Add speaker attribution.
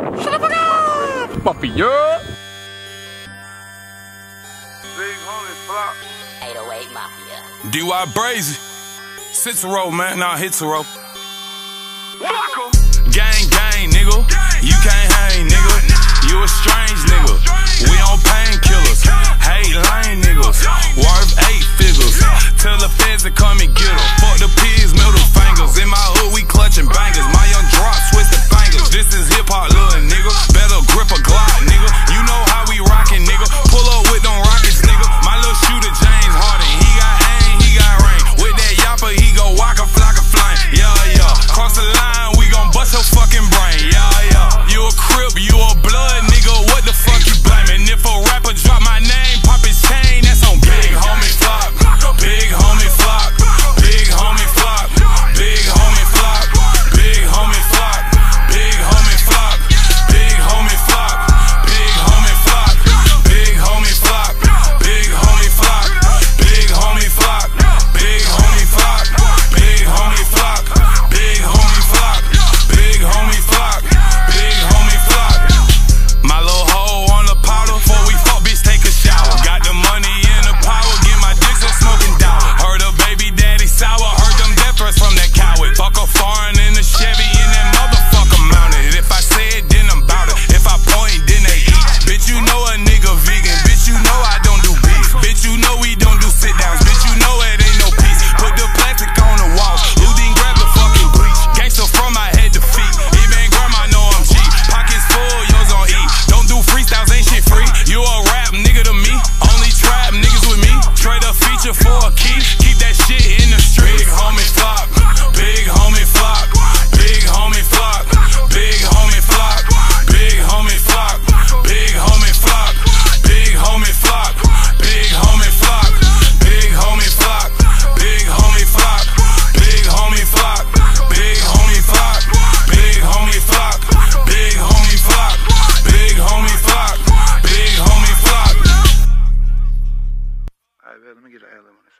Speaker 1: Shut the fuck up! Puppy, yeah!
Speaker 2: Big homie flop.
Speaker 3: 808 Mafia.
Speaker 4: DY Brazy. Cicero, man. Nah, Hitero. Gang, gang, nigga. You can't hang, nigga. You a strange nigga. We on painkillers. Hate lame niggas. Worth 8 figures. Tell the feds to come and get em. Fuck the pigs, middle fingers. In my hood, we clutching bangers. My young drop, twisted fingers. This is hip hop, little nigga. Better grip a Glock, nigga. You know how we rockin', nigga. Pull up with them rockets, nigga. My little shooter, James Harden. He got aim, he got rain. With that yapper, he go waka flocka flame. Yeah, yeah. Cross the line, we gon' bust your fucking brain. Yeah, yeah. You a crip, you a blood, nigga. What the fuck you blaming? If a rapper drop my name, pop his chain, that's on big homie flop. Big homie flop. Big homie flop. Big homie flop. Big homie flop. Big homie flop. Big homie flop. Big homie flop. Big homie flop. Big homie flop. Big homie flop. Big homie flop. Big homie flop. Big homie flop. Big homie flop. Big homie flop. My little hoe on the powder. Before we fuck, bitch, take a shower. Got the money and the power. Get my dick so smoking down. Heard her baby daddy sour. Heard them death threats from that coward. Fuck a foreign in the Chevy and that motherfucker mounted. If I say it, then I'm bout it. If I point, then they eat. Bitch, you know a nigga vegan. Bitch, you know I don't do beef. Bitch, you know we don't do sit downs. Bitch, you know it ain't no peace. Put the plastic on the walls. Who didn't grab the fucking bleach? Gangsta from my head to feet. Even grandma know I'm cheap. Pockets full, yours on E. Don't do freestyles, ain't shit free. You a rap nigga to me. Only trap niggas with me. Trade a feature for a key. Keep that shit in the street. Big homie flop. Big homie flop. Big homie flop. Big homie flop. Big homie flop. Big homie flop. Big homie flop. Big homie flop. Big homie flop. Big homie flop. Big homie flop. Big homie flop. Big homie flop. Big homie flop. Big homie flop. Big homie flop.
Speaker 2: Alright, let me get an ad-lib on that.